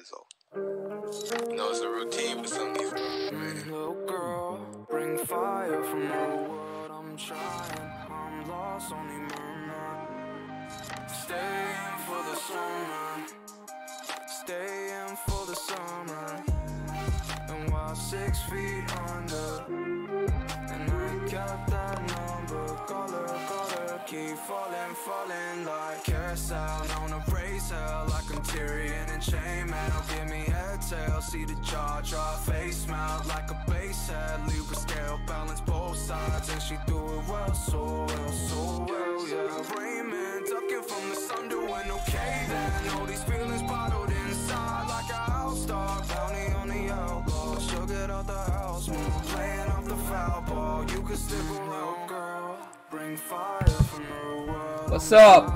so you know it's a routine for some of these man. Little girl, bring fire from the world. I'm trying, I'm lost, only murmur. Staying for the summer, staying for the summer. And while 6 feet under, and I got that number. Call her, keep falling, falling like carousel. Known to raise hell like I'm Tyrion and chainmail. Give me head tail, see the jaw drop, face mount like a bass head. Libra scale, balance both sides, and she do it well, so well, so well, yeah. Raymond, ducking from the sun, doing okay then. All these feelings bottled inside like a house dog. Bounty on the elbow, she'll get out the house, move, playing off the foul ball. You can stick around, girl. Bring fire from the world. What's up?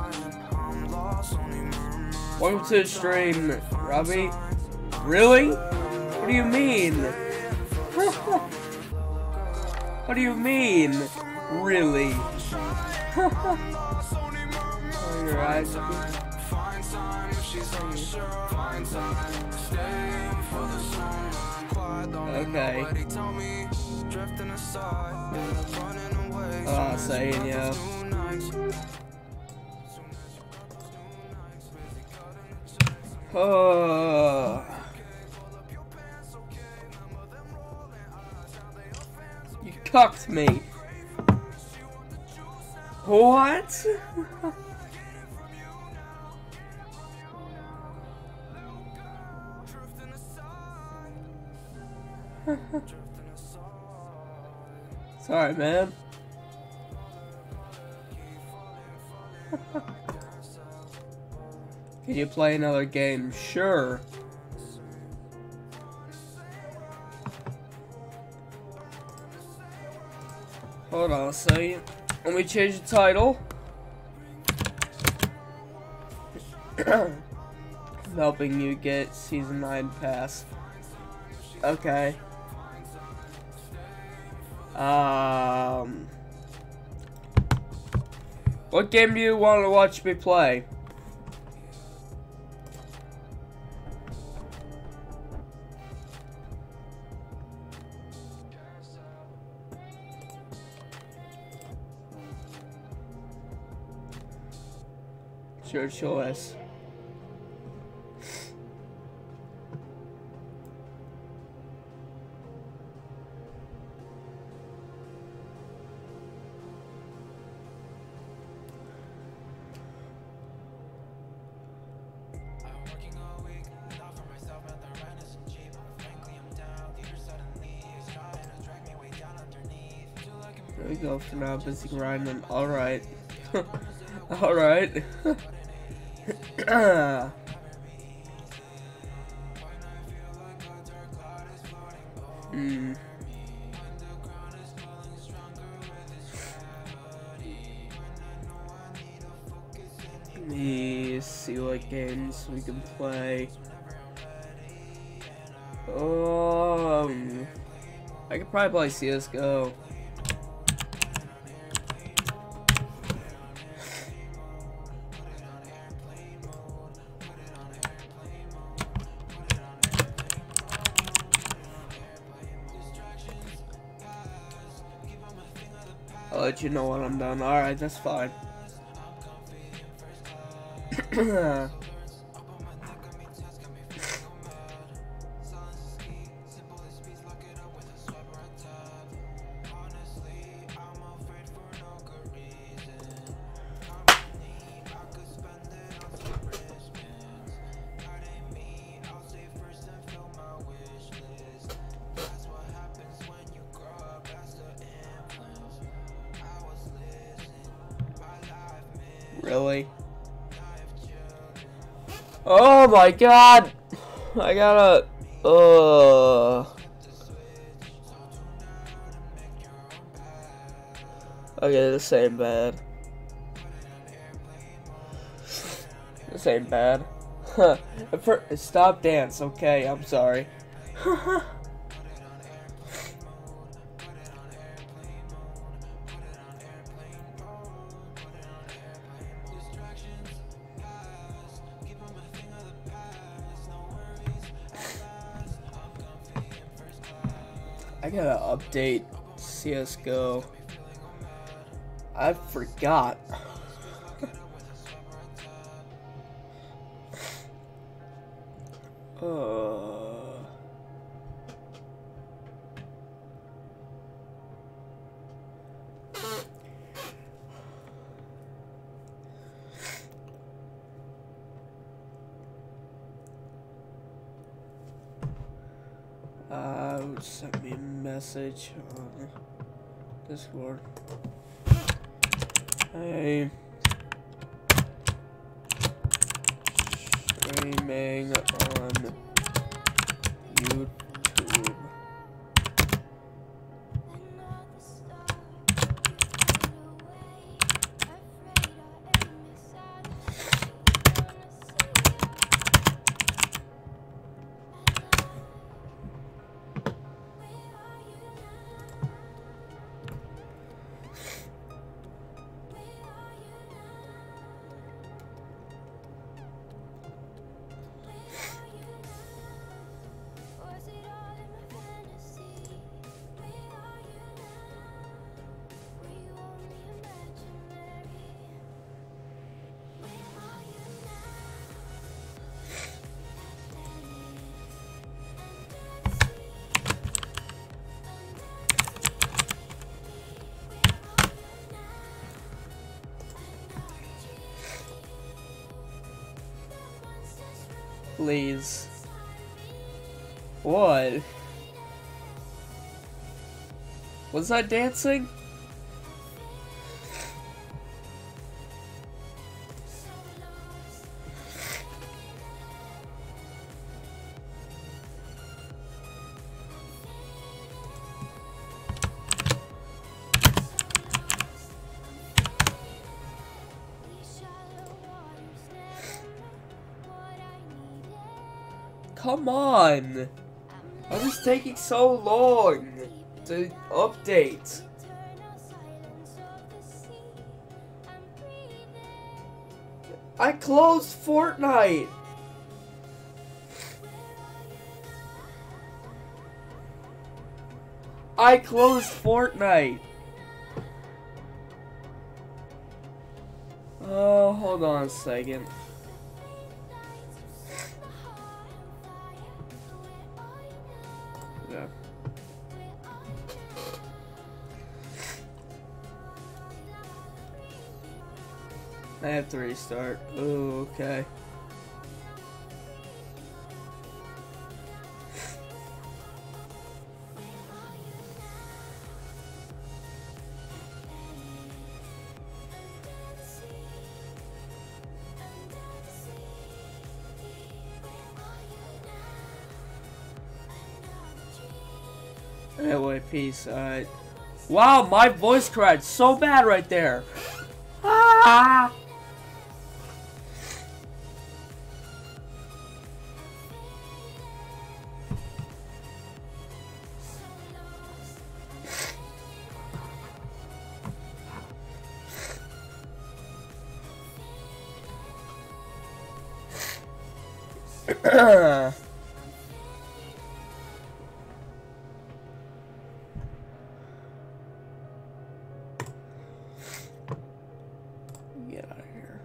Welcome to the stream, Robbie. Really? What do you mean? What do you mean? Really? Oh, you're right. Okay. Oh, saying yeah. Oh. You cucked me. What? Sorry, man. Can you play another game? Sure. Hold on a second. Let me change the title. I'm helping you get Season 9 pass. Okay. What game do you want to watch me play? It's your choice. There we go for now, busy grinding. Alright. Alright. Let me see what games we can play. I could probably play CSGO. I'll let you know when I'm done. Alright, that's fine. Really? Oh my god! I gotta... Okay, this ain't bad. This ain't bad. Stop dance, okay, I'm sorry. I gotta update CSGO. I forgot. Sent me a message on Discord. Hey, streaming on YouTube. Please. What? Was I dancing? Come on! Why is this taking so long to update? I closed Fortnite! I closed Fortnite! Oh, hold on a second. Yeah. I have to restart. Oh, okay. Anyway, peace. Wow, my voice cracked so bad right there. Ah! Get out of here.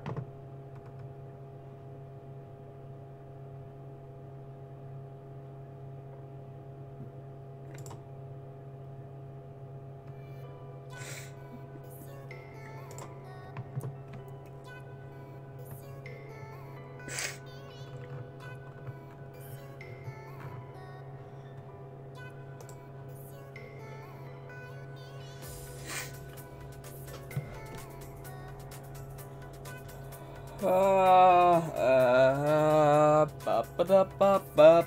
Ba-ba-da-ba-ba.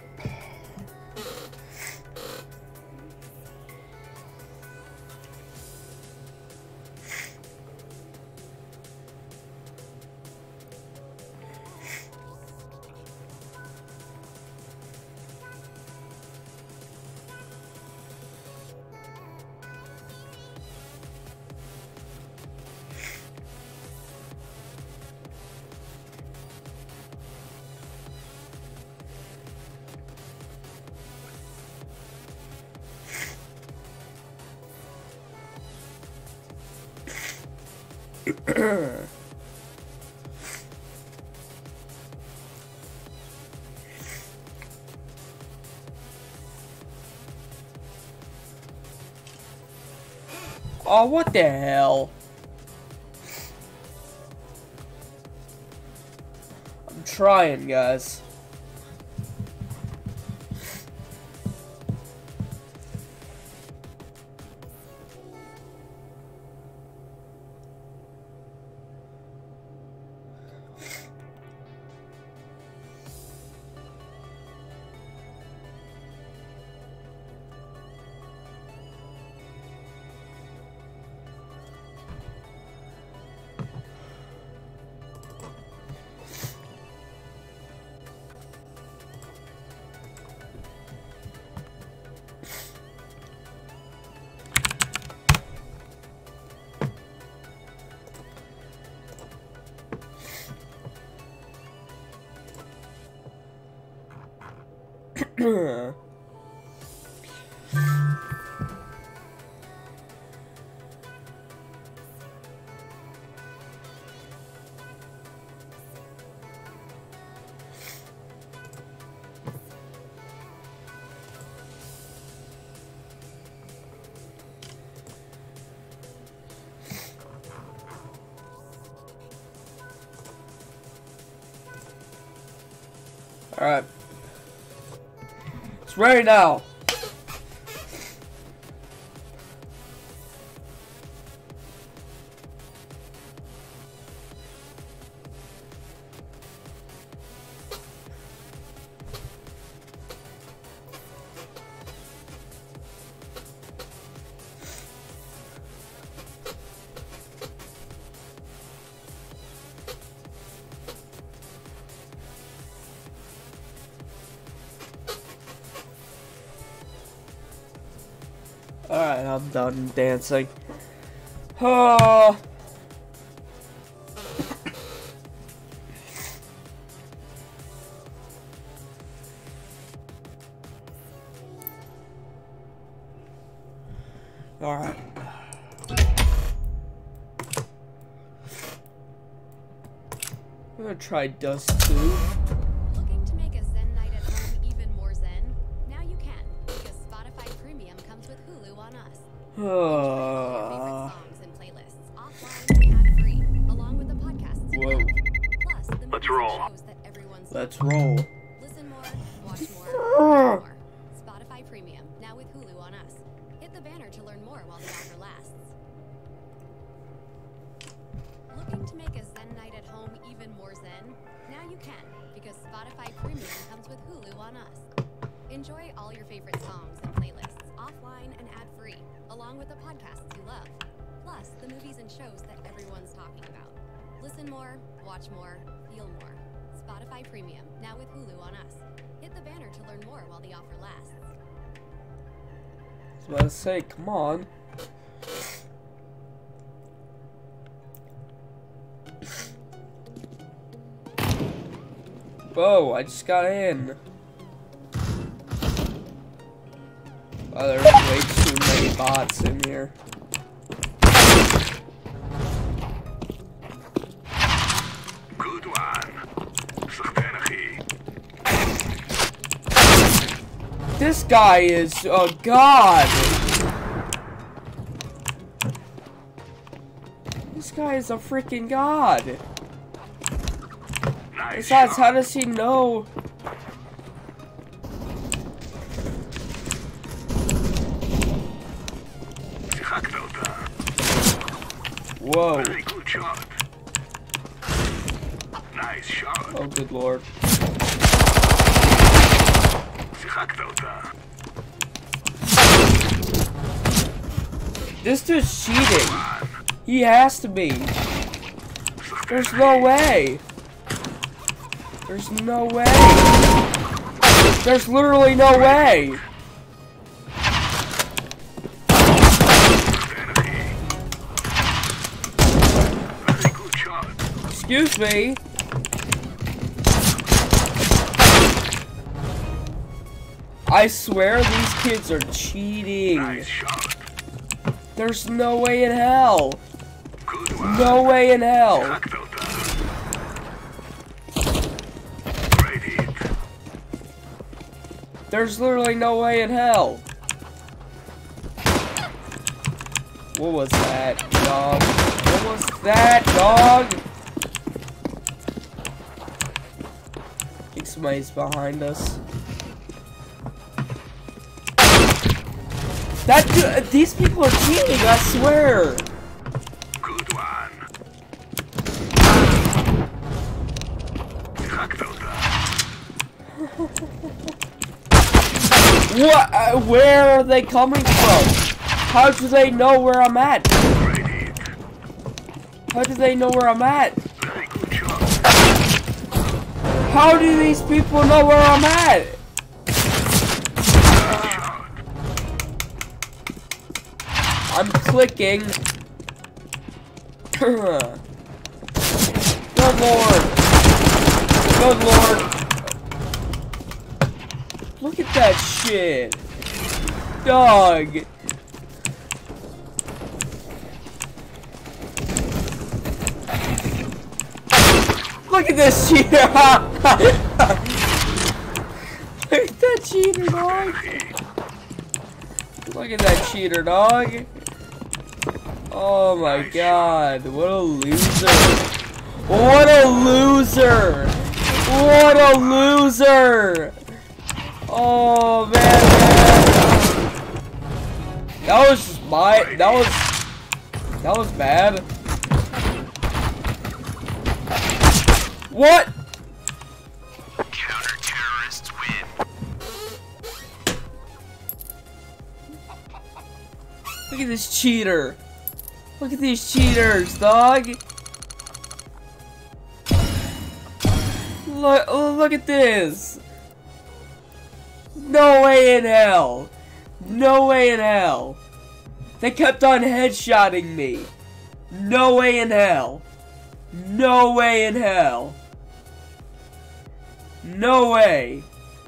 Oh, what the hell? I'm trying, guys. Alright. It's ready now. Alright, I'm done dancing. Oh. Alright. I'm gonna try Dust 2. Looking to make a Zen night at home even more zen? Now you can, because Spotify Premium comes with Hulu on us. Enjoy all your favorite songs and playlists offline and ad-free, along with the podcasts you Whoa. love. Plus, the movies and shows that everyone's Let's roll. Listen more, watch more, feel more. Spotify Premium, now with Hulu on us. Hit the banner to learn more while the offer lasts. Looking to make a Zen night at home even more zen? Now you can, because Spotify Premium comes with Hulu on us. Enjoy all your favorite songs and playlists offline and ad-free, along with the podcasts you love. Plus, the movies and shows that everyone's talking about. Listen more, watch more, feel more. Spotify Premium, now with Hulu on us. Hit the banner to learn more while the offer lasts. I was about to say, come on. Whoa, I just got in. Oh, there's way too many bots in here. Good one. Sachtenachie. This guy is a god. This guy is a freaking god. Nice Besides, shot. how does he know? שיחקת אותה. Whoa. Very good shot. Nice shot. Oh, good lord. שיחקת אותה. This dude's cheating. He has to be. There's no way. There's no way. There's literally no way. Very good shot. Excuse me. I swear these kids are cheating. Nice shot. There's no way in hell. Good one. No way in hell. שיחקת אותה. Great hit. There's literally no way in hell. What was that, dog? What was that, dog? I think somebody's behind us. That dude, these people are cheating, I swear. Good one. שיחקת אותה. What? Where are they coming from? How do they know where I'm at? Great hit. How do they know where I'm at? Very good shot. How do these people know where I'm at? Nice shot. I'm clicking. Good lord. Good lord. Look at that shit. Dog. Look at this cheater. Look at that cheater, dog. Look at that cheater, dog. Oh my god, what a loser. What a loser. What a loser. Oh man, That was just that was bad. What? Counter-terrorists win. Look at this cheater. Look at these cheaters, dog. Look at this. No way in hell. No way in hell. They kept on headshotting me. No way in hell. No way in hell. No way.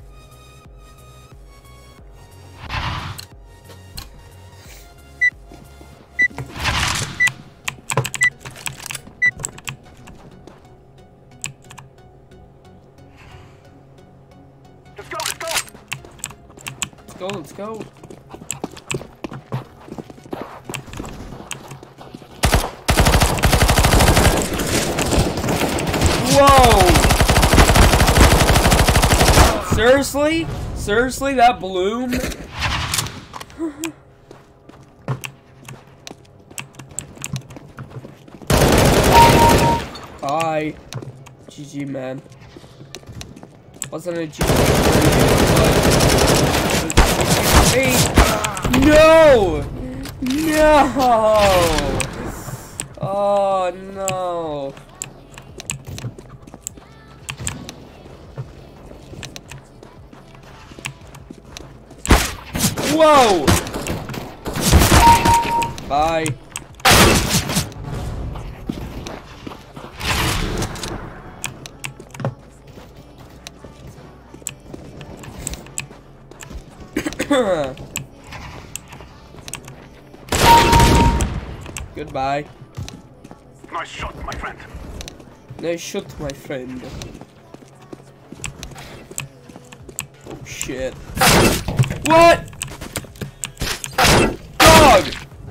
Let's go, let's go. Let's go, let's go. Whoa! Seriously? Seriously, that bloom? Bye. GG, man. Wasn't a GG. No! No! Oh, no. Whoa! Bye. Goodbye. Nice shot, my friend. Nice shot, my friend. Oh shit. What? Dog!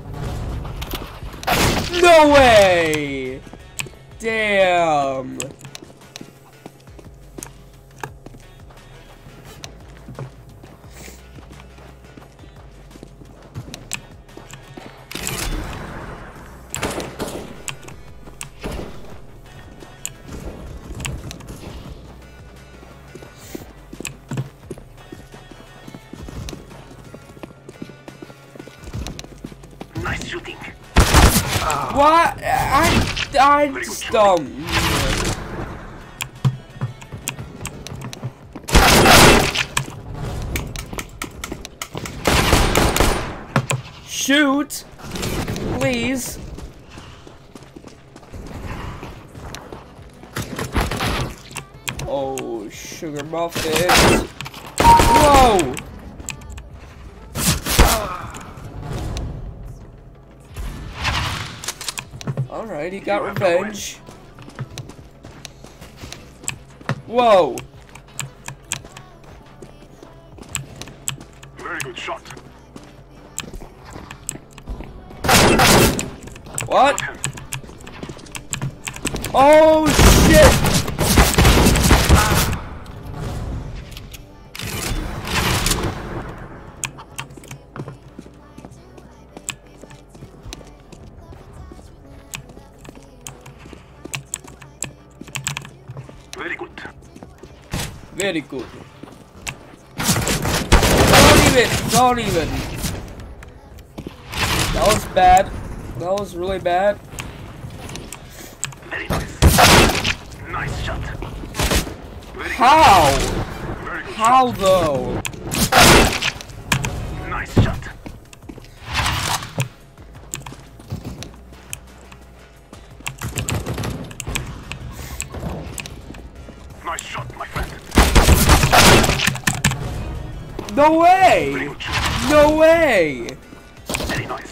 No way! Damn. Nice shooting. What? I'm dumb. Shoot! Please. Oh, sugar muffins. Whoa! I don't Alright, he got revenge. Whoa! Very good shot. What? Got him. Oh shit! Very good. Very good. Don't even. That was bad. That was really bad. Very nice. Nice shot. Very How? good. Very good How though? shot. Nice shot. Nice shot, my friend. No Very way! good shot. No way! Very nice.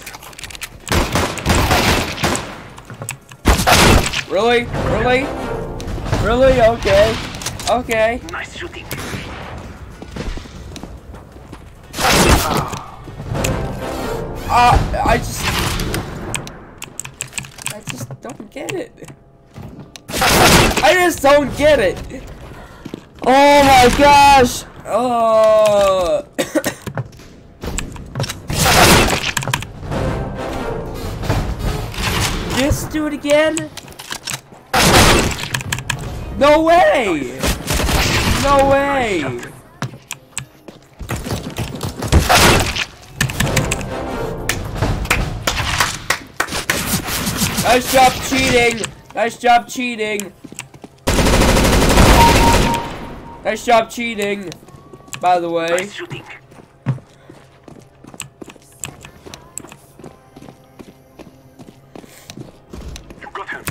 Really? Really? Really? Okay. Okay. Nice shooting. I just don't get it. I just don't get it. Oh my gosh. Just do it again? No way! No way! Nice job cheating! Nice job cheating! Nice job cheating! By the way. Nice shooting. You got him.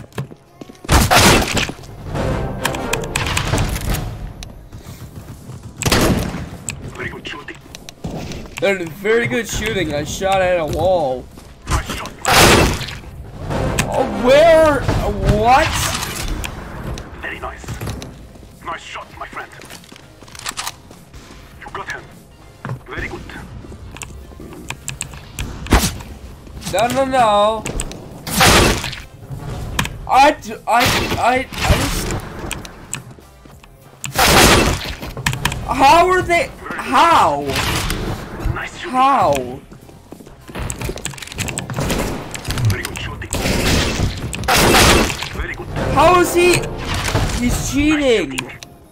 Very good shooting. That is very good shooting. I shot at a wall. Nice shot. Oh, where? What? Very nice. Nice shot, my friend. You got him. Very good. No. I just. How are they? How? Nice shooting. How? Very good shooting. Very good. How is he? He's cheating. Nice shooting.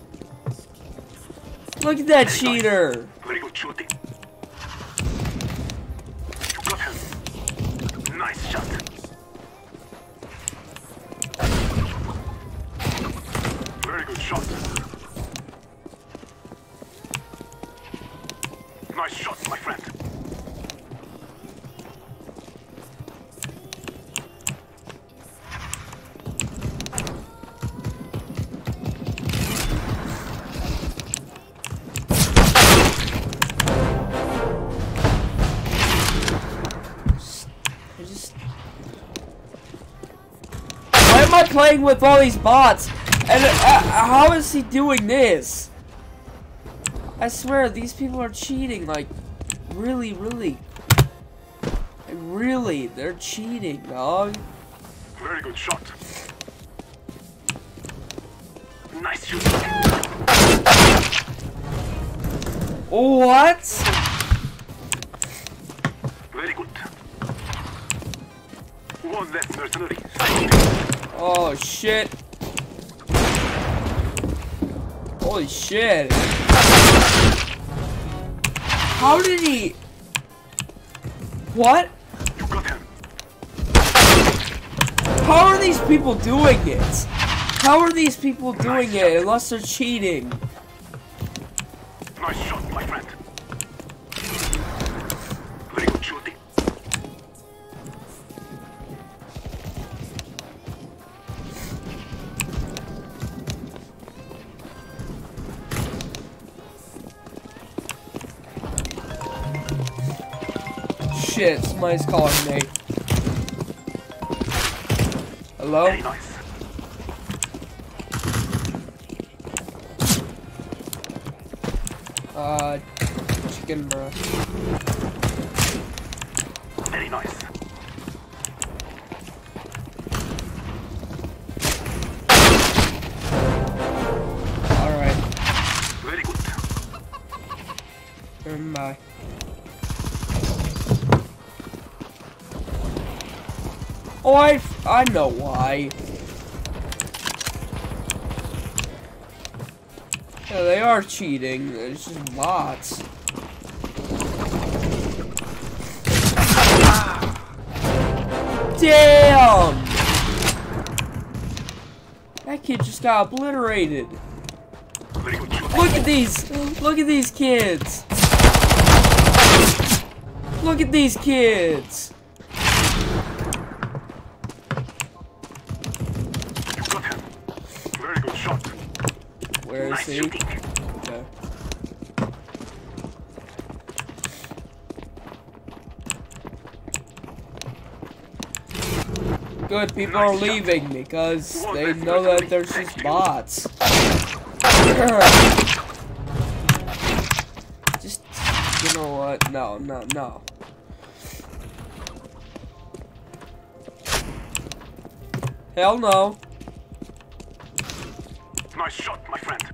Look at that cheater. Very good shooting. You got him. Nice shot. Very good shot. Nice shot, my friend. Why am I playing with all these bots? And how is he doing this? I swear, these people are cheating, like, really, they're cheating, dog. Very good shot. Nice shooting. What? Very good. One less mercenary. Oh, shit. Holy shit. How did he... What? You got him. How are these people doing it? How are these people doing it unless they're cheating? Nice shot, my friend. Very good shooting. Shit, somebody's calling me. Hello? Very nice. Chicken breast. Very nice. Alright. Very good. Bye. Oh, I know why. Yeah, they are cheating. It's just bots. Damn! That kid just got obliterated. Very good shot. Look at these! Look at these kids! Look at these kids! You got him. Very good shot. Where is Nice he? shooting. Okay. Good, people are leaving because they know that there's just bots. Just, you know what? No. Hell no. Nice shot, my friend.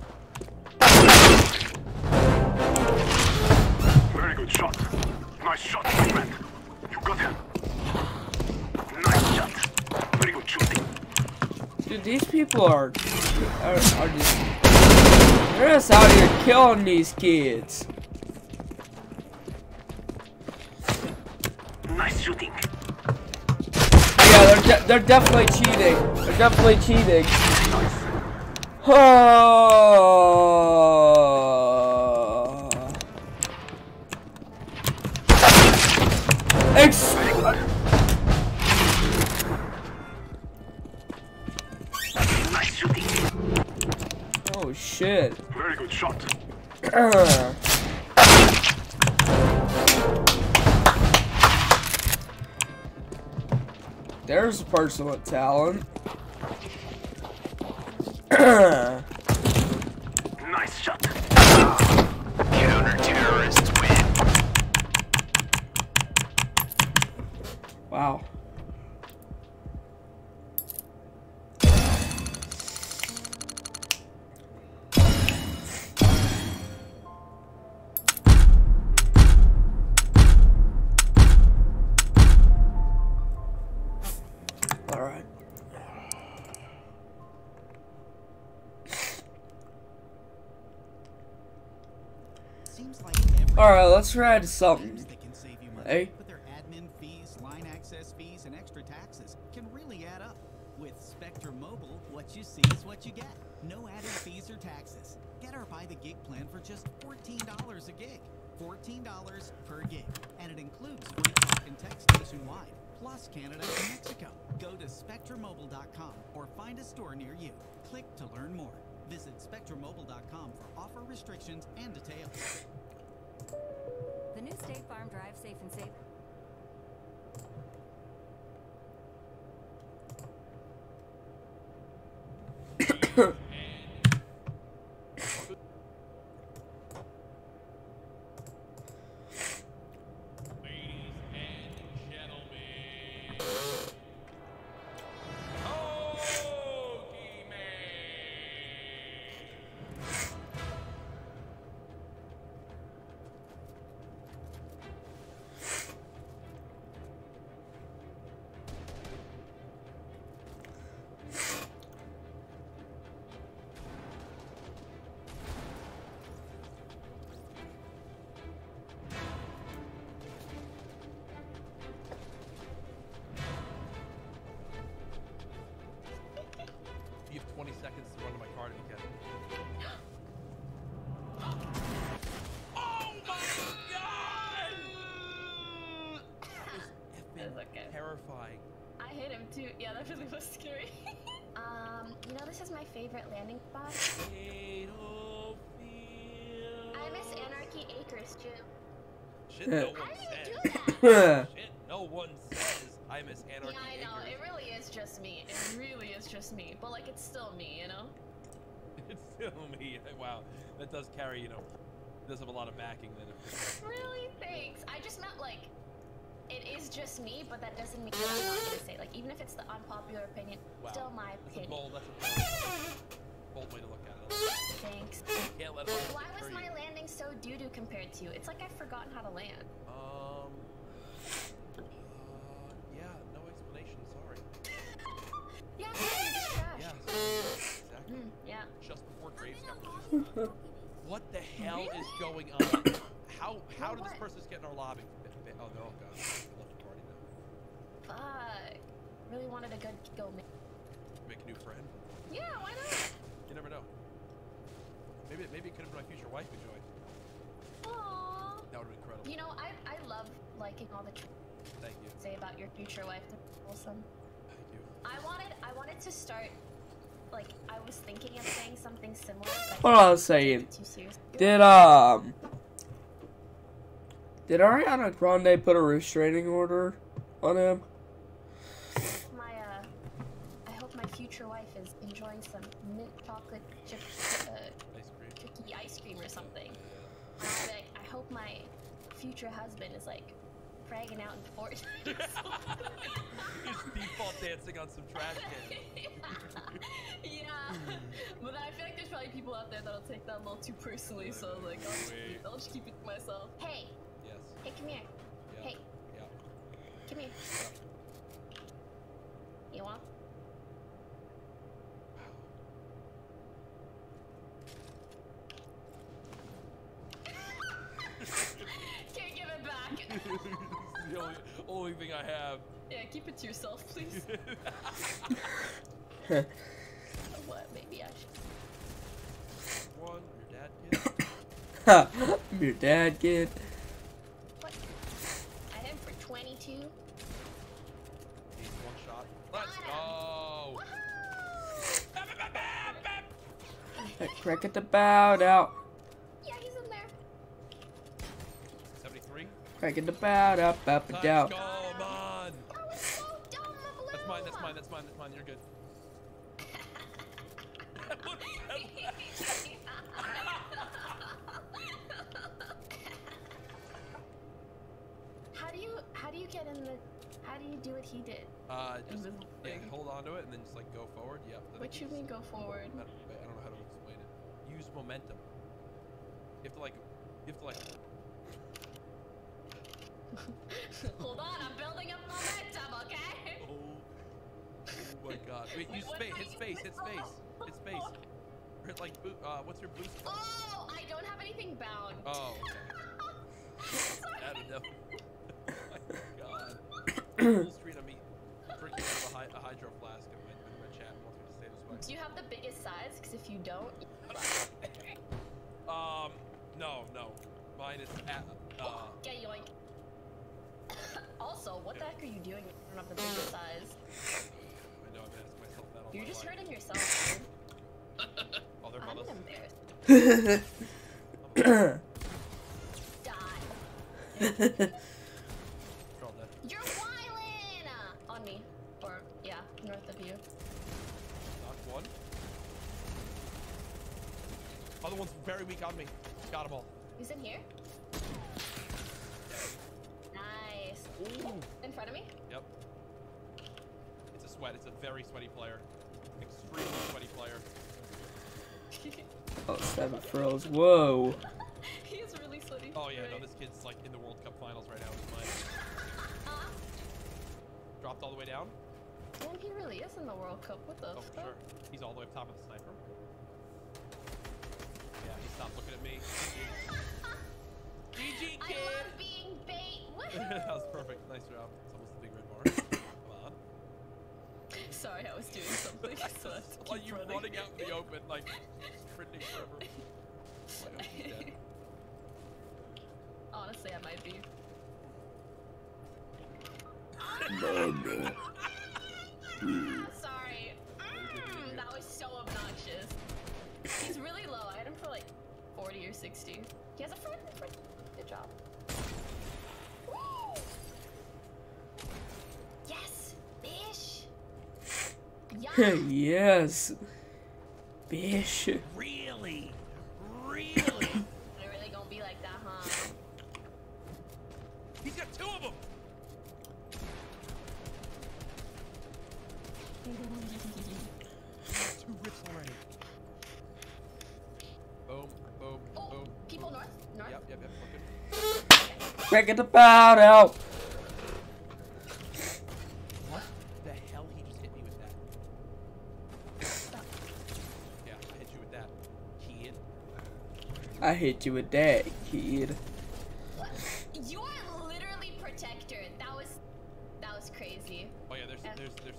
Very good shot. Nice shot, my friend. You got him. Nice shot. Very good shooting. Dude, these people are just, they're just out here killing these kids. Nice shooting. Yeah, they're definitely cheating. They're definitely cheating. Nice. Very good. Nice shooting. Oh shit. Very good shot. There's a person with talent. Nice shot. Counter-terrorists win. Wow. All right. Seems like every All right, let's try something. that can save you money, Hey. but their admin fees, line access fees, and extra taxes can really add up. With Spectrum Mobile, what you see is what you get. No added fees or taxes. Get our by the gig plan for just $14 a gig. $14 per gig. And it includes free talk and text nationwide, plus Canada and Mexico. Go to SpectrumMobile.com or find a store near you. Click to learn more. Visit SpectrumMobile.com for offer restrictions and details. The new State Farm Drive Safe and Safe. You have 20 seconds to run to my card if you can. Oh my god! It was effing terrifying. I hit him too. Yeah, that really was scary. You know this is my favorite landing spot. I miss Anarchy Acres too. Shit, no one How do you says. do that? Shit, no one says I miss Anarchy Yeah, I know. Acres. It really is just me. It really is just me. But like, it's still me, you know? It's still me. Wow, that does carry, you know, does have a lot of backing then. Really? Thanks. I just meant like, it is just me, but that doesn't mean what I'm not gonna say. Like, even if it's the unpopular opinion, Wow. still my That's a opinion. bold, bold way to look at it. Thanks. Can't let it Why was my landing so doo-doo compared to you? It's like I've forgotten how to land. Yeah, no explanation, sorry. Yeah, it's trash. Yeah, exactly. Yeah. Just before Graves got released. What the hell is going on? How did this person just get in our lobby? Oh, they're all gone. They left the party now. Fuck. Really wanted a good go. Make a new friend? Yeah, why not? You never know. Maybe it could have been my future wife who joined. Aww. That would have been incredible. You know, I love liking all the Thank you. say about your future wife. That's awesome. Thank you. I wanted to start, like, I was thinking of saying something similar. But What I was saying. too serious. Did Ariana Grande put a restraining order on him? I hope my future wife is enjoying some mint chocolate chip cookie ice cream or something. And I'll be like, I hope my future husband is like fragging out in Fortnite. Just default dancing on some trash can. Yeah, but I feel like there's probably people out there that'll take that a little too personally, so like I'll just keep it to myself. Hey. Yes. Hey, come here. Yeah. Hey. Yeah. Come here. You want? Can't give it back. It's the only thing I have. Yeah, keep it to yourself, please. What? Maybe I should. One, your dad kid. I'm your dad, kid. What? I hit him for 22. He's one shot. Let's go. Cricket the bow out. Yeah, he's in there. 73. Cricket the bow up and Let's down. go, man. That was so dumb, Blue. That's mine. That's mine. That's mine. That's mine. You're good. How do you get in the? How do you do what he did? Just Invisible yeah, thing. hold on to it and then just like go forward. Yep. What you mean go forward? I don't know how to explain it. Use momentum. You have to like. Hold on, I'm building up momentum, okay? Oh my god. Wait, use What space. am I Hit space. Hit space. Hit space. Hit like what's your boost? Oh, I don't have anything bound. Oh. I don't know. Oh my god. Full screen of me drinking out of a hydro flask in my chat and wants me to stay this way. Do you have the biggest size? Because if you don't, No. Mine is at, get yoink. Also, what the heck are you doing if you don't have the biggest size? I know, I've been asking myself that all You're my just life. hurting yourself, dude. Oh, they're I'm brothers. embarrassed. Die. They're all dead. You're wildin'! On me. Or, yeah, north of you. Knocked one. Other one's very weak on me. Got them all. Who's in here? Nice. Ooh. In front of me? Yep. It's a sweat. It's a very sweaty player. Extremely sweaty player. Oh, 7 frills. Whoa. He's really sweaty. Oh yeah, no, this kid's like in the World Cup finals right now. He's mine. Dropped all the way down. Man, he really is in the World Cup. What the Oh, for fuck? sure. He's all the way up top of the sniper. Yeah, he stopped looking at me. GG, I kid! love being bait. That was perfect. Nice job. It's almost a big red bar. Come on. Sorry, I was doing something. So I had to Like keep you running. running out in the open, like sprinting forever. Like, I'm dead. Honestly, I might be. Sorry. That was so obnoxious. He's really low. I had him for like 40 or 60. He has a friend. Good job. Woo! Yes, bish. Yes. Bish. Really? Really? They're really gonna be like that, huh? He's got 2 of them. Two rips already. Boom, boom, Oh, boom. people north? North? Yep, yep, yep. Looking. Breaking the bout out. What the hell? He just hit me with that. Yeah, I hit you with that. Kid. I hit you with that, kid. You are literally protector. That was crazy. Oh yeah, there's.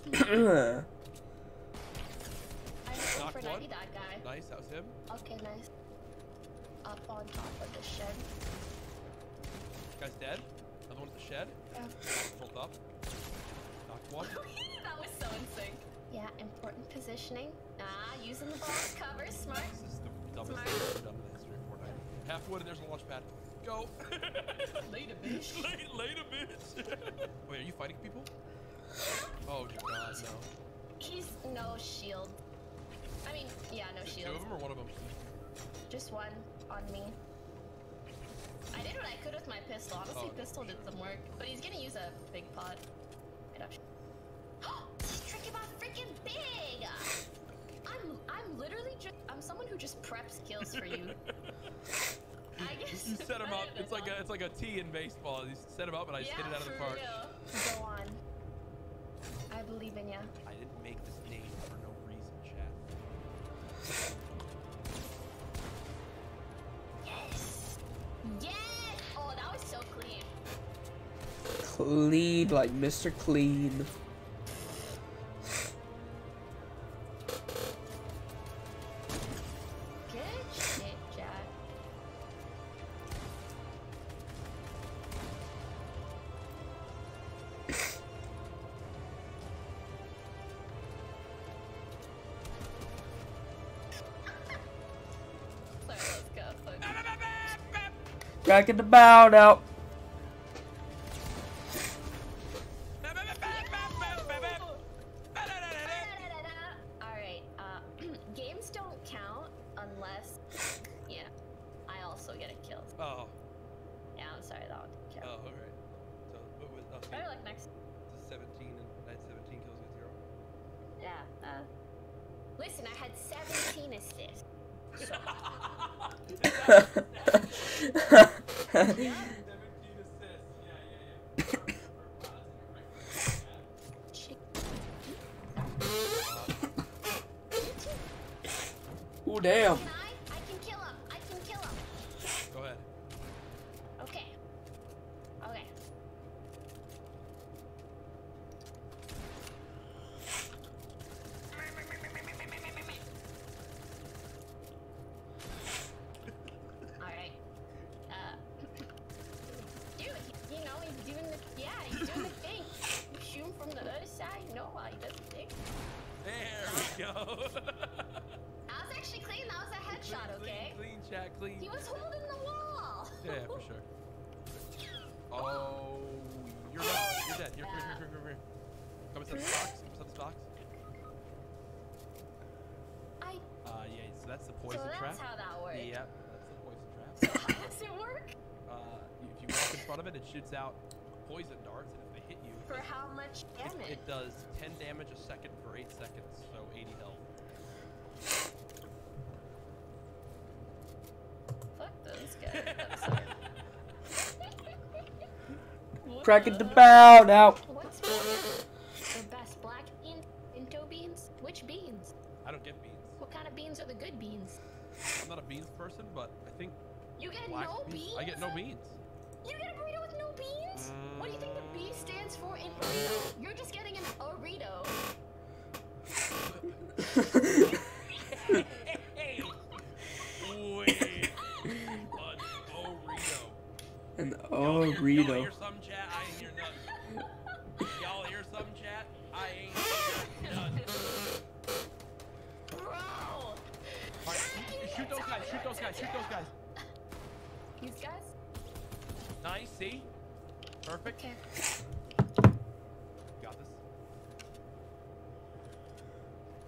I Knocked hope for 90 one. that guy. Nice, that was him. Okay, nice. Up on top of the shed. Guy's dead. Another one at the shed. Yeah. Pulled up. Knocked one. That was so in sync. Yeah, important positioning. Ah, using the ball's cover. Smart. This is the dumbest Smart. thing I've ever done in the history of Fortnite. Half wood and there's a launch pad. Go. Later, bitch. Later, bitch. Wait, are you fighting people? Oh god, no. He's no shield. I mean, yeah, no Is it 2 shield. of them or 1 of them? Just one on me. I did what I could with my pistol. Honestly, Oh. pistol did some work. But he's gonna use a big pot. Get up. This trick about freaking big! I'm literally just I'm someone who just preps kills for you. I guess You set him up. It's like a T in baseball. You set him up and I just hit it out of the park. Real. Go on. I believe in ya. I didn't make this name for no reason, chat. Yes! Yes! Oh, that was so clean. Clean, like Mr. Clean. Good shit, Jack. Sorry, let's go. Cracking the bout out. Alright, games don't count unless, yeah, I also get a kill. Oh. Yeah, I'm sorry, that one didn't count. Oh, alright. So, what was Better luck next. 17 and I had 17 kills with 0. Yeah, listen, I had 17 assists. So, 17 assists. Yeah. Ooh, damn. can I can kill him. I can kill him. Go ahead. Okay. Okay. Alright. Dude, you know, he's doing he's doing the thing. You shoot him from the other side, you know why he does the thing. There we go. That was actually clean, that was a headshot, okay? Clean, chat, clean. He was holding the wall! Yeah, for sure. Oh, you're dead. You're dead. You're here. Come inside the box. Come inside this box. Yeah, so that's the poison So trap. that's how that works. Yeah, that's the poison trap. So how does it work? If you walk in front of it, it shoots out poison darts, and if they hit you, For how much damage? it does 10 damage a second for 8 seconds, so 80 health. Fuck those guys. Cracking the bout out. What's the best? Black beans? Pinto beans? Which beans? I don't get beans. What kind of beans are the good beans? I'm not a beans person, but I think You get black no beans? I get no beans. You get a burrito with no beans? What do you think the B stands for in burrito? You're just getting an burrito. Hey! Wait! An burrito. An Y'all hear Orito. some chat? I ain't hear nothing. Y'all hear some chat? I ain't hear nothing. Bro! Alright, shoot those guys, shoot those guys, shoot those guys. These guys? Nice, see? Perfect. Okay. Got this.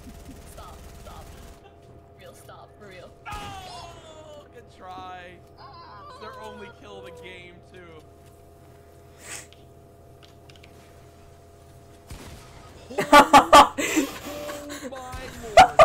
Stop, stop. Real stop, for real. Oh, good try. It's their only kill of the game, too. Oh my lord.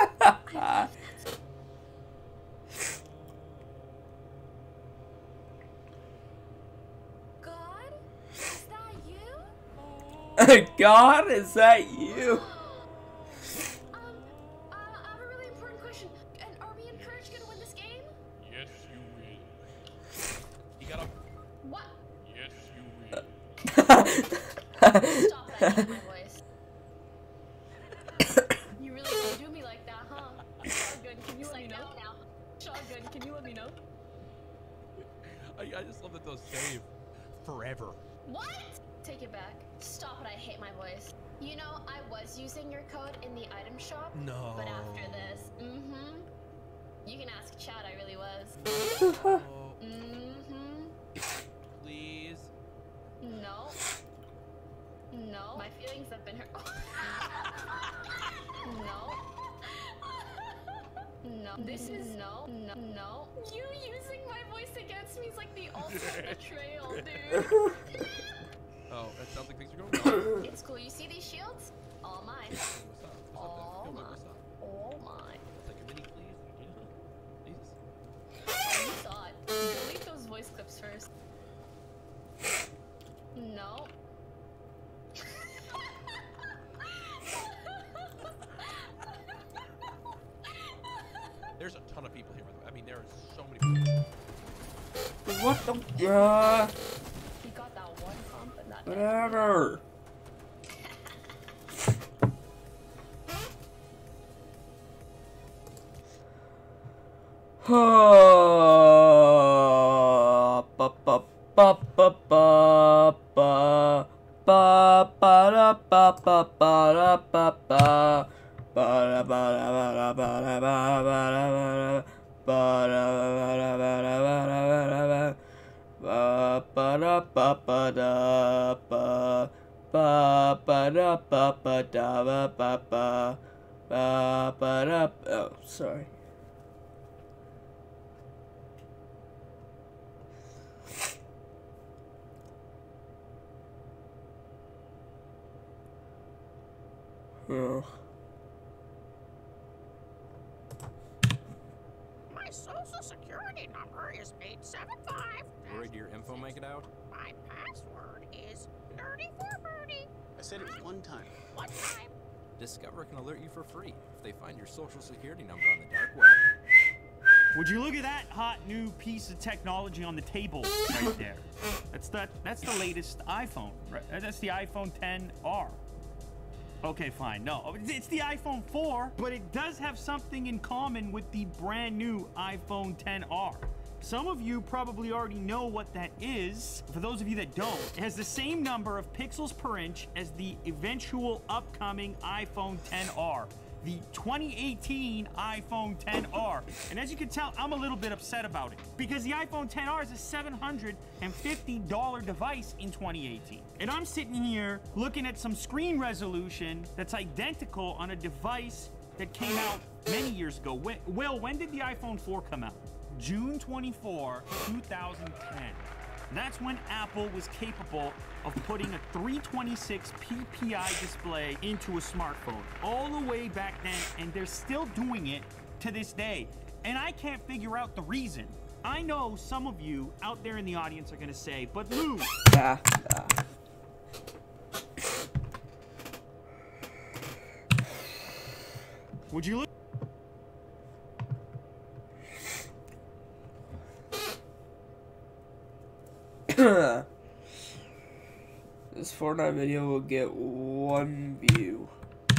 God? Is that you? God, is that you? I have a really important question. And are we encouraged to win this game? Yes, you will. You got a... What? Yes, you will. Stop that, I hate my voice. You really gonna do me like that, huh? Shotgun, can you let me know? Shotgun, can you let me know? I just love that those save forever. What? Take it back. Stop it, I hate my voice. You know, I was using your code in the item shop. No. But after this, you can ask Chad, I really was. Oh, please. No. No. My feelings have been hurt. No. No. This is no. You using my voice against me is like the ultimate betrayal, dude. Oh, it sounds like things are going well. It's cool. You see these shields? All mine. What's up? All mine. What's up? All mine. Take a mini, please. Jesus. You saw it. Delete those voice clips first. No. There's a ton of people here, by the way. I mean, there are so many people. What the? He got that one comp and that. Whatever. Oh, sorry. Oh. My social security number is 875. Worried your info make it out? My password is Nerdy for Birdie. I said it one time. One time. Discover can alert you for free if they find your social security number on the dark web. Would you look at that hot new piece of technology on the table right there? That's the latest iPhone, right? That's the iPhone XR. Okay, fine. No, it's the iPhone 4, but it does have something in common with the brand new iPhone XR. Some of you probably already know what that is. For those of you that don't, it has the same number of pixels per inch as the eventual upcoming iPhone XR, the 2018 iPhone XR. And as you can tell, I'm a little bit upset about it because the iPhone XR is a $750 device in 2018. And I'm sitting here looking at some screen resolution that's identical on a device that came out many years ago. Will, when did the iPhone 4 come out? June 24, 2010. That's when Apple was capable of putting a 326 ppi display into a smartphone. All the way back then, and they're still doing it to this day. And I can't figure out the reason. I know some of you out there in the audience are gonna say, but Lou. Yeah. Would you look? This Fortnite video will get 1 view.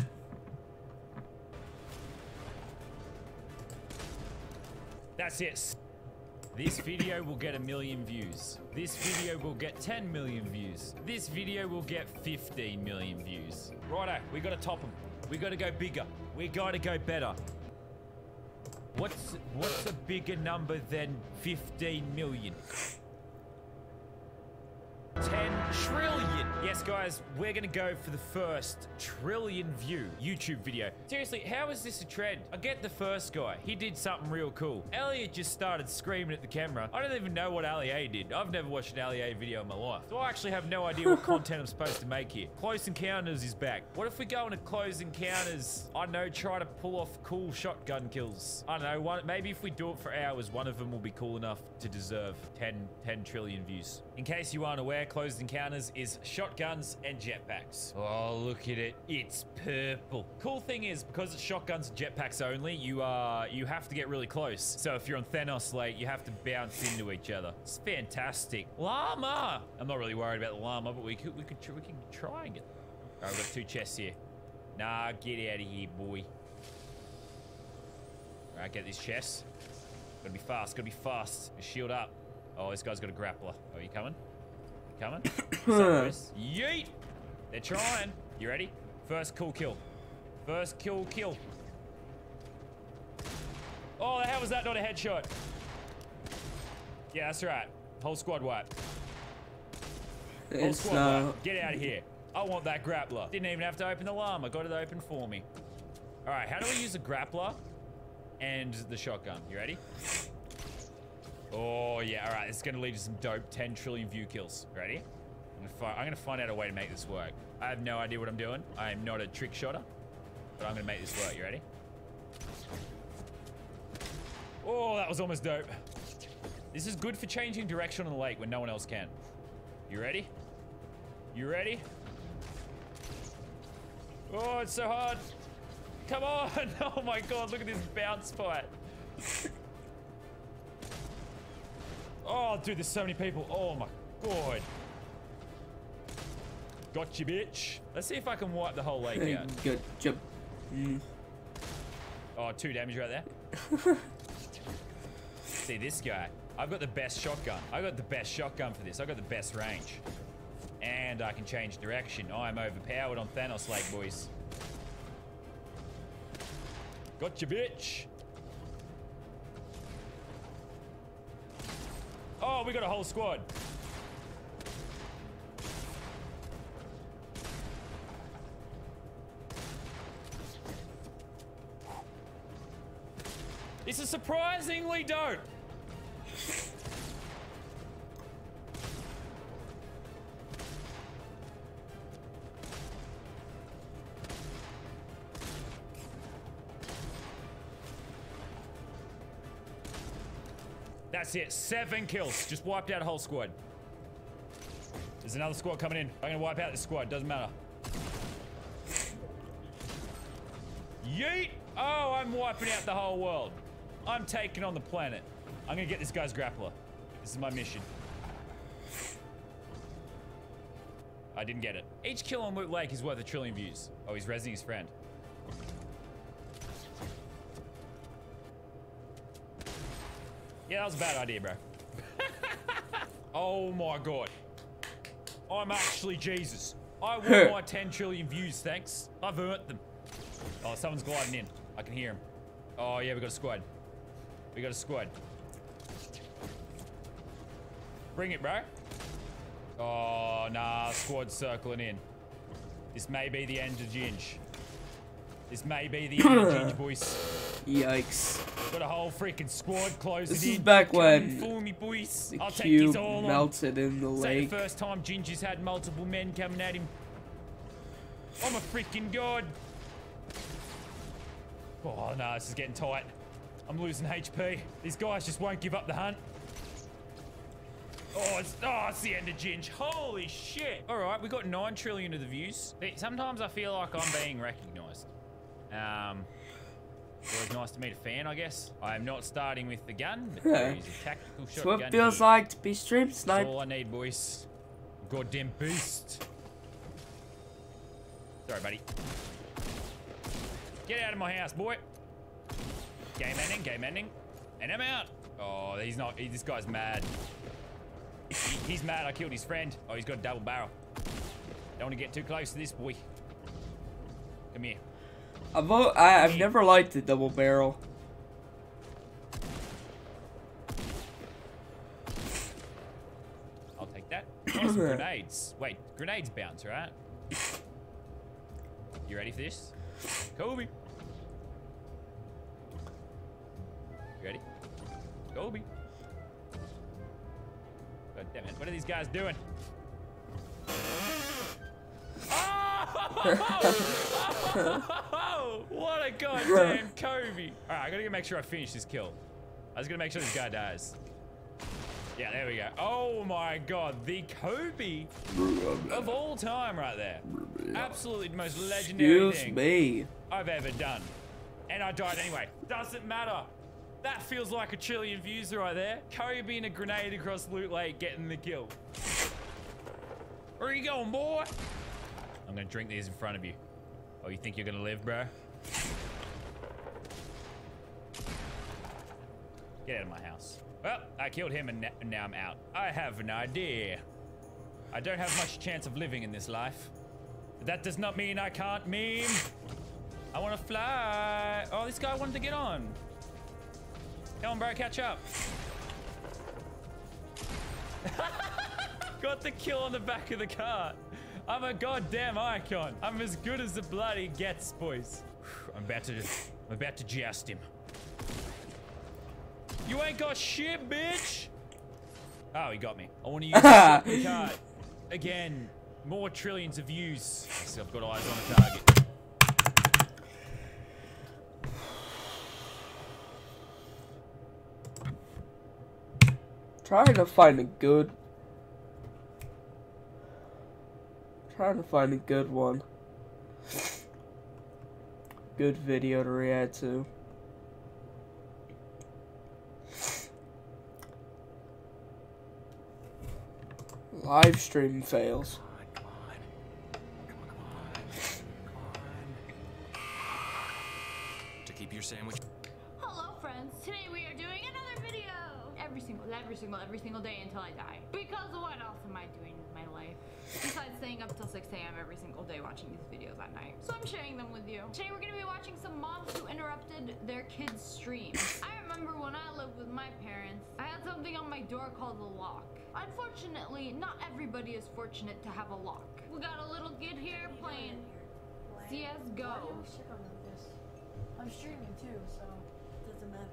That's it. This video will get 1 million views. This video will get 10 million views. This video will get 15 million views. Righto, we gotta top them. We gotta go bigger. We gotta go better. What's a bigger number than 15 million? 10 trillion. Yes, guys, we're gonna go for the first trillion view YouTube video. Seriously, how is this a trend? I get the first guy. He did something real cool. Elliot just started screaming at the camera. I don't even know what Ali A did. I've never watched an Ali A video in my life. So I actually have no idea what content I'm supposed to make here. Close Encounters is back. What if we go into Close Encounters? I don't know, try to pull off cool shotgun kills. I don't know, maybe if we do it for hours, one of them will be cool enough to deserve 10 trillion views. In case you aren't aware, Closed Encounters is shotguns and jetpacks. Oh, look at it. It's purple. Cool thing is, because it's shotguns and jetpacks only, you have to get really close. So if you're on Thanos Lake, you have to bounce into each other. It's fantastic. Llama! I'm not really worried about the llama, but we can try and get them. All right, we've got 2 chests here. Nah, get out of here, boy. All right, get these chests. Gotta be fast, gotta be fast. Shield up. Oh, this guy's got a grappler. Oh, you coming? You coming? Yeet! They're trying. You ready? First cool kill. First kill. Oh, how was that not a headshot? Yeah, that's right. Whole squad wipe. Whole squad wipe. Get out of here. I want that grappler. Didn't even have to open the llama. Got it open for me. All right, how do we use a grappler and the shotgun? You ready? Oh, yeah. All right, it's going to lead to some dope 10 trillion view kills. Ready? I'm going to find out a way to make this work. I have no idea what I'm doing. I am not a trick shotter, but I'm going to make this work. You ready? Oh, that was almost dope. This is good for changing direction on the lake when no one else can. You ready? You ready? Oh, it's so hard. Come on. Oh, my God. Look at this bounce fight. Oh, dude, there's so many people. Oh, my God. Gotcha, bitch. Let's see if I can wipe the whole lake out. Good job. Oh, 2 damage right there. See, this guy. I've got the best shotgun. I got the best shotgun for this. I got the best range. And I can change direction. I'm overpowered on Thanos Lake, boys. Gotcha, bitch. Oh, we got a whole squad. This is surprisingly dope. That's it. 7 kills. Just wiped out a whole squad. There's another squad coming in. I'm gonna wipe out this squad. Doesn't matter. Yeet! Oh, I'm wiping out the whole world. I'm taking on the planet. I'm gonna get this guy's grappler. This is my mission. I didn't get it. Each kill on Loot Lake is worth 1 trillion views. Oh, he's rezzing his friend. Yeah, that was a bad idea, bro. Oh my God. I'm actually Jesus. I want my 10 trillion views, thanks. I've earned them. Oh, someone's gliding in. I can hear him. Oh, yeah, we got a squad. We got a squad. Bring it, bro. Oh, nah, squad's circling in. This may be the end of Ginge. This may be the end of Ginge, boys. Yikes. Got a whole freaking squad closing in. This is back when fool me, boys. the I'll take cube his all melted in the It's lake. the first time Ginger's had multiple men coming at him. Oh my freaking God. Oh no, this is getting tight. I'm losing HP. These guys just won't give up the hunt. Oh, it's the end of Ginge. Holy shit. All right, we got 9 trillion of the views. Sometimes I feel like I'm being recognized. It's always nice to meet a fan, I guess. I am not starting with the gun, but I use a tactical shotgun. That's what it feels like to be stream sniped. That's all I need, boys. Goddamn beast. Sorry, buddy. Get out of my house, boy. Game ending, game ending. And I'm out. Oh, he's not. This guy's mad. He's mad I killed his friend. Oh, he's got a double barrel. Don't want to get too close to this boy. Come here. I've never liked the double barrel. I'll take that. Nice grenades. Wait, grenades bounce, right? You ready for this? Kobe. You ready? Kobe. God damn it. What are these guys doing? Oh! What a goddamn Kobe. Alright, I gotta make sure I finish this kill. I was gonna make sure this guy dies. Yeah, there we go. Oh my god, the Kobe of all time right there. Absolutely the most legendary thing I've ever done. And I died anyway. Doesn't matter. That feels like a trillion views right there. Kobe and a grenade across Loot Lake getting the kill. Where are you going, boy? I'm gonna drink these in front of you. Oh, you think you're gonna live, bro? Get out of my house. Well, I killed him and now I'm out. I have an idea. I don't have much chance of living in this life. But that does not mean I can't meme. I want to fly. Oh, this guy wanted to get on. Come on, bro, catch up. Got the kill on the back of the car. I'm a goddamn icon. I'm as good as the bloody gets, boys. I'm about to joust him. You ain't got shit, bitch. Oh, he got me. I want to use the card. Again, more trillions of views. So I've got eyes on the target. Trying to find a good one. Good video to react to. Live stream fails. To keep your sandwich. Hello, friends. Today we are doing another video. Every single day until I die. Because what else am I doing with my life? Besides staying up till 6 a.m. every single day watching these videos at night. So I'm sharing them with you. Today we're going to be watching some moms who interrupted their kids' stream. I remember when I lived with my parents, I had something on my door called a lock. Unfortunately, not everybody is fortunate to have a lock. We got a little kid here playing CSGO. I'm streaming too, so it doesn't matter.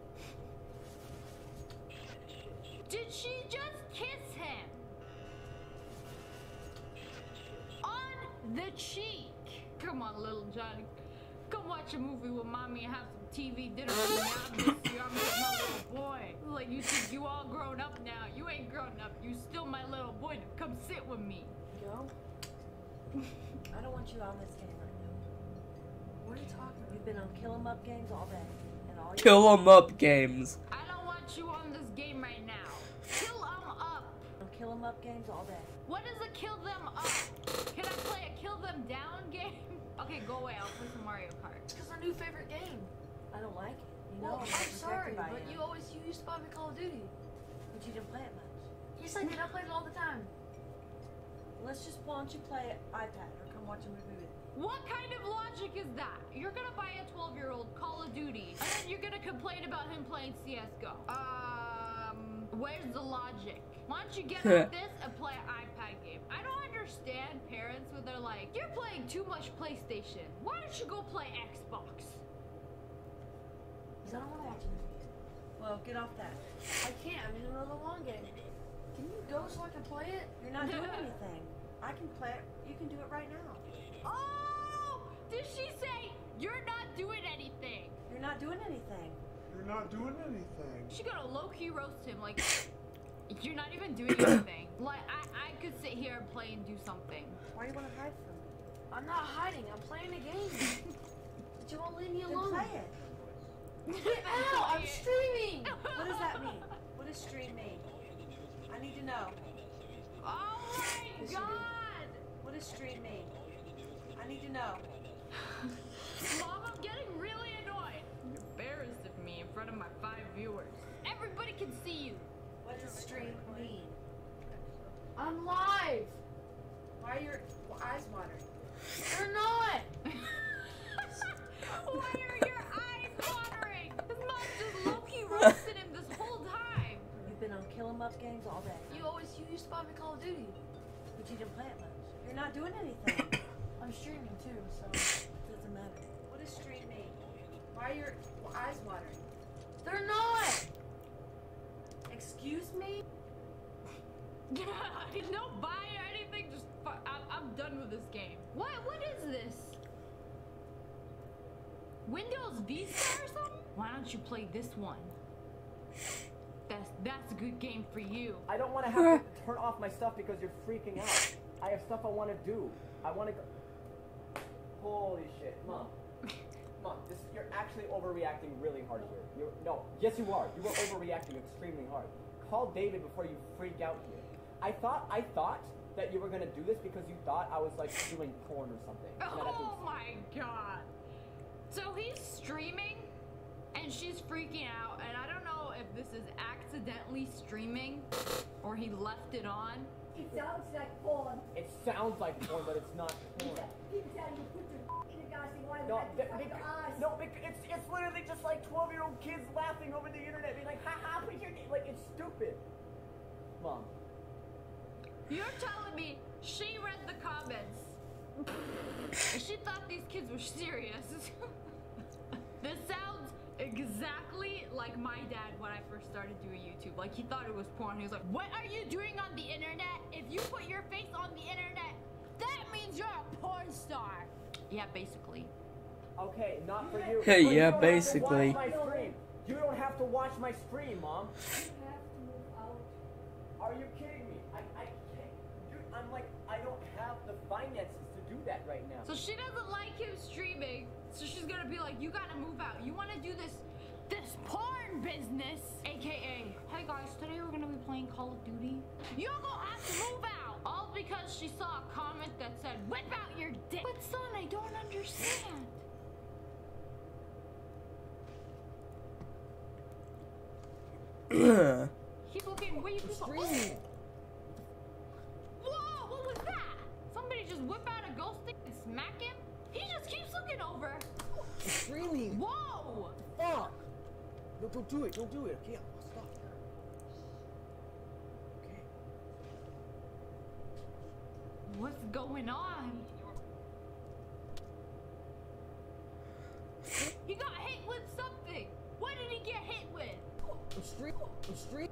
Did she just kiss him? On the cheek. Come on, little Johnny. Come watch a movie with mommy and have some TV dinner with me. I miss you. I miss my little boy. Like, you think you all grown up now. You ain't grown up. You still my little boy. Come sit with me. Yo? I don't want you on this game right now. What are you talking about? You've been on kill 'em up games all day. And all Kill 'em up games. I don't want you on this game right now. Kill 'em up. On kill 'em up games all day. What is a kill them up? Can I play a kill them down game? Okay, go away. I'll play some Mario Kart. It's because our new favorite game. I don't like it. You know, Well, I'm sorry, but you always used to buy me Call of Duty. But you didn't play it much. Yes, I did. I played it all the time. Let's just, why don't you play iPad or come watch a movie with me? What kind of logic is that? You're gonna buy a 12-year-old Call of Duty, and then you're gonna complain about him playing CSGO. Where's the logic? Why don't you get on this and play an iPad game? I don't understand parents when they're like, you're playing too much PlayStation. Why don't you go play Xbox? Because I don't want to watch a movie. Well, get off that. I can't. I'm in the middle of a long game. Can you go so I can play it? You're not doing anything. I can play it. You can do it right now. Oh! Did she say, you're not doing anything? You're not doing anything. You're not doing anything. She gonna low-key roast him, like, you're not even doing anything. Like, I could sit here and play and do something. Why do you want to hide from me? I'm not hiding. I'm playing a game. But you won't leave me alone. Then play it. Get out! I'm streaming! What does that mean? What does stream mean? I need to know. Oh my god! What does stream mean? I need to know. Mom, I'm getting really annoyed. You're embarrassed of me in front of my 5 viewers. Everybody can see you. What does stream mean? I'm live! Why are your eyes watering? They're not! Why are your eyes watering? His mom just low-key roasted him this whole time. You've been on kill 'em up games all day. You always used to buy me Call of Duty. not doing anything. I'm streaming too, so it doesn't matter. What is streaming? Why are your eyes watering? They're not! Excuse me? No buy or anything, just I'm done with this game. What is this? Windows Vista or something? Why don't you play this one? That's a good game for you. I don't want to have to turn off my stuff because you're freaking out. I have stuff I want to do. I want to go. Holy shit, Mom. Mom, you're actually overreacting really hard here. Yes you are. You are overreacting extremely hard. Call David before you freak out here. I thought that you were gonna do this because you thought I was like doing porn or something. Oh my god. So he's streaming and she's freaking out, and I don't know if this is accidentally streaming or he left it on. It sounds like porn. It sounds like porn, but it's not porn. Keep telling you put your in the gossip line. No, it's literally just like 12-year-old kids laughing over the internet, being like, haha, put your name. Like, it's stupid. Mom. You're telling me she read the comments and she thought these kids were serious. This sounds exactly like my dad when I first started doing YouTube. Like, he thought it was porn. He was like, what are you doing on the internet? If you put your face on the internet, that means you're a porn star. Yeah, basically. Okay, not for you. Hey, yeah, basically. You don't have to watch my stream, Mom. You have to move out. Are you kidding me? I can't. Dude, I'm like, I don't have the finances to do that right now. So she doesn't like him streaming, so she's gonna be like, you gotta move out. You wanna do this porn business, aka, hey guys, today we're gonna be playing Call of Duty. You're gonna have to move out. All because she saw a comment that said, whip out your dick. But son, I don't understand. Keep looking where you people. Oh. Whoa, what was that? Somebody just whip out a ghost stick and smack him? He just keeps looking over. Streaming. Whoa! Fuck! No, don't do it. Don't do it. Okay, I'll stop. Okay. What's going on? He got hit with something. What did he get hit with? I'm streaming.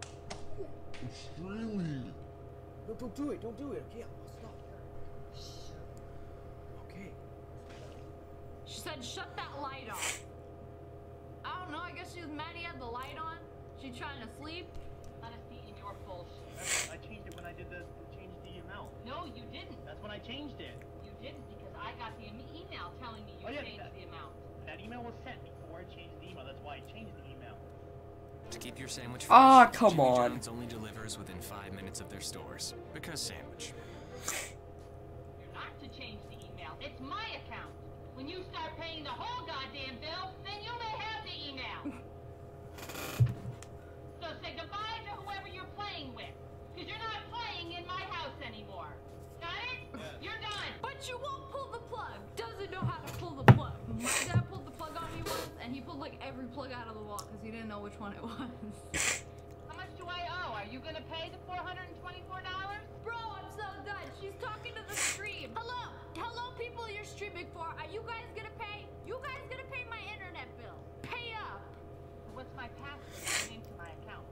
No, don't do it. Don't do it. Okay, I'll stop. Okay. She said, shut that light off. I don't know, I guess she was mad he had the light on. She trying to sleep. Not a feet in your bullshit. I changed it when I did change the amount. No, you didn't. That's when I changed it. You didn't, because I got the email telling me you changed the amount. That email was sent before I changed the email. That's why I changed the email. To keep your sandwich fresh, Ah, come Jimmy on. John's only delivers within 5 minutes of their stores. Because sandwich. You're not to change the email. It's my account. When you start paying the whole goddamn bill, then you may have the email. So say goodbye to whoever you're playing with. Because you're not playing in my house anymore. Got it? Yeah. You're done. But you won't pull the plug. Doesn't know how to pull the plug. My dad pulled the plug on me once, and he pulled like every plug out of the wall because he didn't know which one it was. How much do I owe? Are you going to pay the $424? Bro, I'm so done. She's talking to the stream. Hello. Hello, people you're streaming for. Are you guys going to pay? You guys going to pay my internet bill? Pay up. What's my password into my account?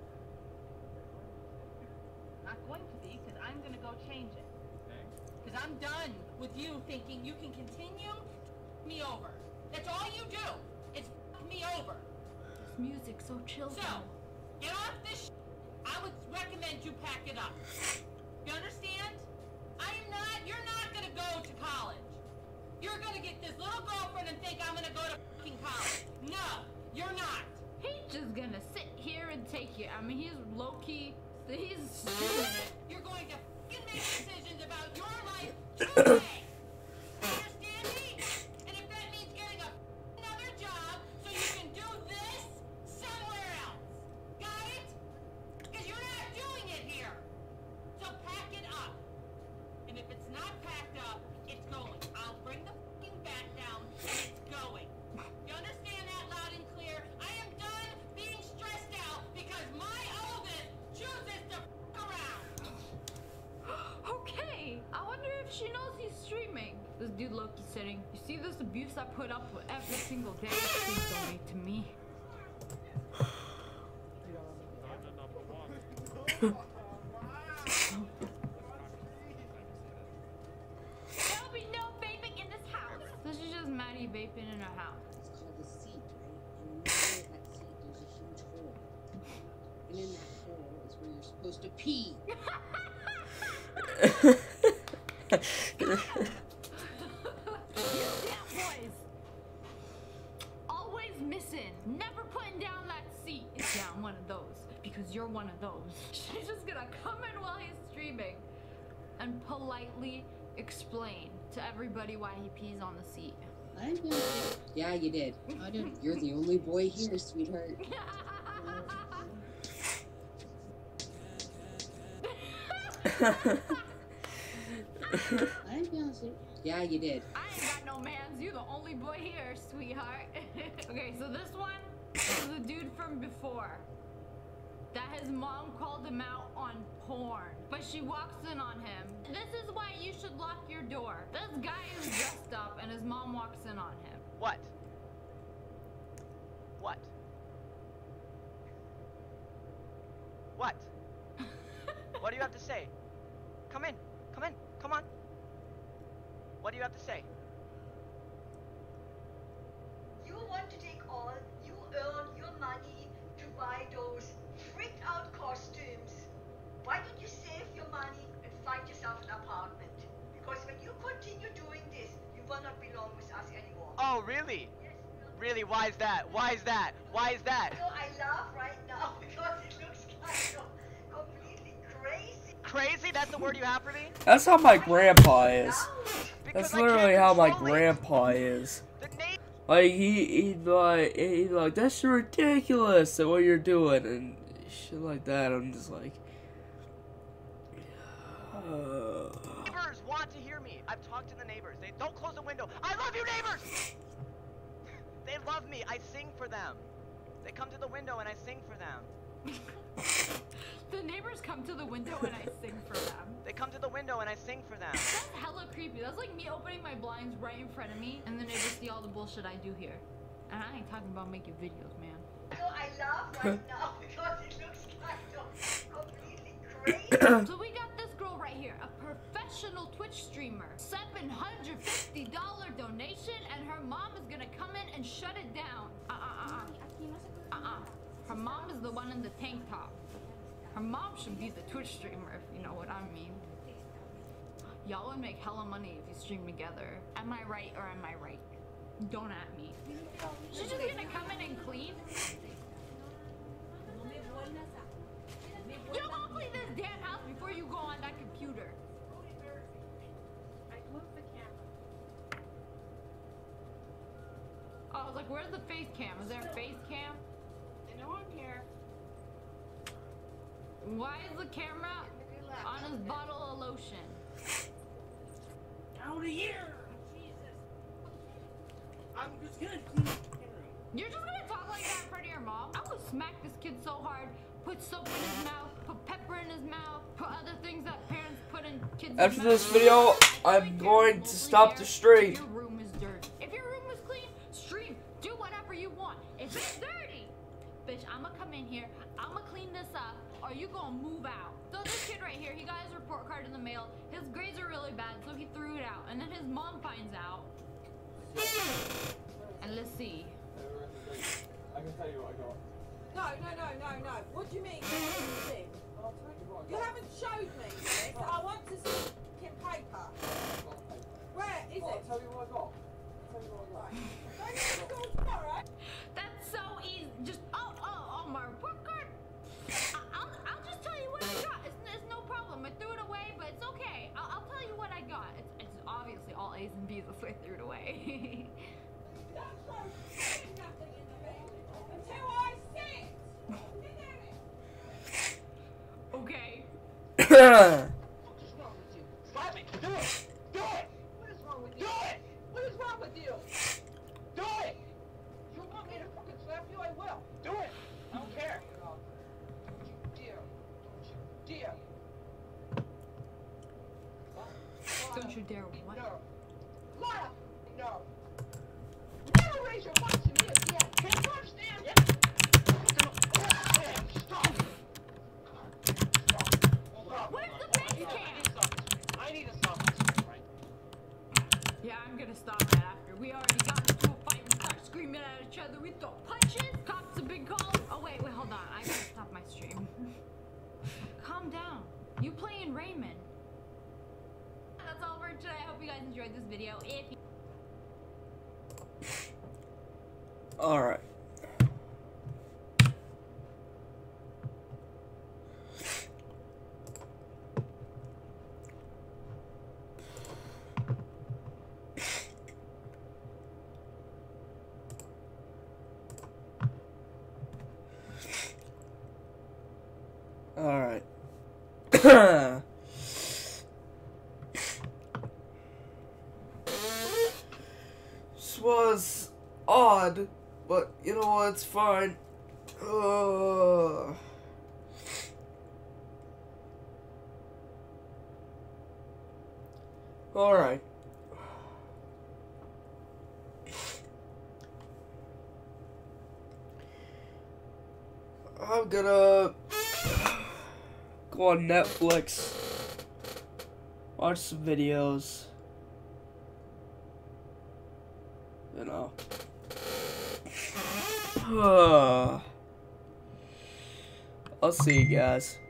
Not going to be, because I'm going to go change it. Because I'm done with you thinking you can continue me over. That's all you do. It's f me over. This music's so chill. So, get off this I would recommend you pack it up. You understand? You're not gonna go to college. You're gonna get this little girlfriend and think I'm gonna go to fucking college. No, you're not. He's just gonna sit here and take you. I mean, he's low-key, he's streaming it. You're going to fucking make decisions about your life today. Understand me? And if that means getting another job so you can do this somewhere else. Got it? Because you're not doing it here. So pack it up. And if it's not packed up, it's going. I'll bring the fucking bat down and it's going. You understand that loud and clear? I am done being stressed out because my oldest chooses to fuck around. Okay, I wonder if she knows he's sitting. You see this abuse I put up with every single day? Please donate to me. There'll be no vaping in this house. This is just Maddie vaping in her house. It's called the seat, right? And in the middle of that seat, there's a huge hole. And in that hole is where you're supposed to pee. Boys. Always missing. Never putting down that seat. Yeah, I'm one of those. Because you're one of those. She's just gonna come in while he's streaming and politely explain to everybody why he pees on the seat. I know. Yeah, you did. I know. You're the only boy here, sweetheart. I'd be honest with you. Yeah, you did. I ain't got no mans. You're the only boy here, sweetheart. Okay, so this one is the dude from before. That his mom called him out on porn. But she walks in on him. This is why you should lock your door. This guy is dressed up and his mom walks in on him. What? What? What? What do you have to say? Come in. Come in. Come on. What do you have to say? You want to take all, you earn your money to buy those freaked out costumes. Why don't you save your money and find yourself an apartment? Because when you continue doing this, you will not belong with us anymore. Oh, really? Yes, Really? Why is that? Why is that? Why is that? So I laugh right now because it looks kind of completely crazy. Crazy? That's the word you have for me? That's how my grandpa is. That's literally how my grandpa is. Like he's like that's ridiculous at what you're doing and shit like that. I'm just like, Neighbors want to hear me. I've talked to the neighbors. They don't close the window. I love you, neighbors. They love me. I sing for them. They come to the window and I sing for them. The neighbors come to the window and I sing for them. They come to the window and I sing for them. That's hella creepy. That's like me opening my blinds right in front of me and the neighbors see all the bullshit I do here. And I ain't talking about making videos, man. So I laugh right now because it looks kind of completely crazy. So we got this girl right here, a professional Twitch streamer. $750 donation and her mom is gonna come in and shut it down. Her mom is the one in the tank top. Her mom should be the Twitch streamer, if you know what I mean. Y'all would make hella money if you stream together. Am I right or am I right? Don't at me. She's just gonna come in and clean? You go clean this damn house before you go on that computer. I moved the camera. Oh, I was like, where's the face cam? Is there a face cam? I know I'm here. Why is the camera on his bottle of lotion? Out of here! Jesus. I'm just gonna clean the camera. You're just gonna talk like that in front of your mom? I would smack this kid so hard, put soap in his mouth, put pepper in his mouth, put other things that parents put in kids' mouths. after this video, I'm going to stop the stream. Your room is dirty. If your room is clean, stream. Do whatever you want. If it's dirty, bitch, I'ma come in here, I'ma clean this up, or you gonna move out. So this kid right here, he got his report card in the mail. His grades are really bad, so he threw it out. And then his mom finds out. And let's see. I can tell you what I got. No. What do you mean? You haven't showed me this. I want to see Kim paper. Where is it? I'll tell you what I got. Going to school tomorrow? That's so easy. Just oh, my report card. I'll just tell you what I got. It's no problem. I threw it away, but it's okay. I'll tell you what I got. It's obviously all A's and B's. That's why I threw it away. Until I see it. Okay. What is wrong with you? Slap me! Do it! Do it! What is wrong with you? Do it! What is wrong with you? Do it! You want me to fucking slap you? I will. Do it! I don't care. Dear. Don't you dare what? Laura, enjoyed this video. If you Alright. Alright. This was odd, but you know what, it's fine. Alright. I'm gonna go on Netflix, watch some videos, you know. I'll see you guys.